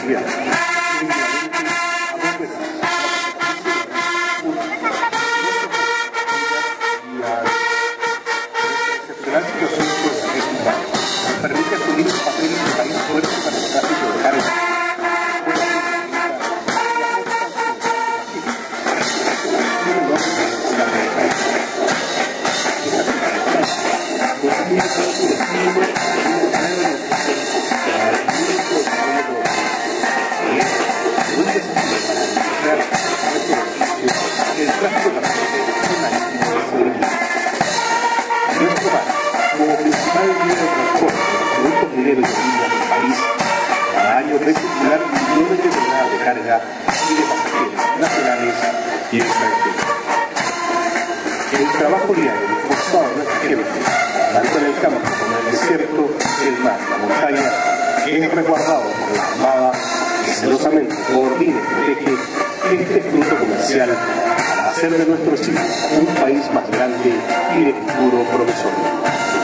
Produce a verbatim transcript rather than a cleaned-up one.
posibilidad. La situación geográfica nos permite asumir un papel de país fuerte para el tráfico de carga. El tráfico de como principal medio de transporte de productos mineros y minas del país, cada año ve circular millones de toneladas de carga y de pasajeros nacionales y extranjeros. El trabajo diario forzado de nuestra gente, tanto en el campo como en el desierto, el mar, la montaña, es resguardado por la Armada que celosamente coordina y protege este fruto comercial para hacer de nuestro Chile un país más grande y de futuro promisorio.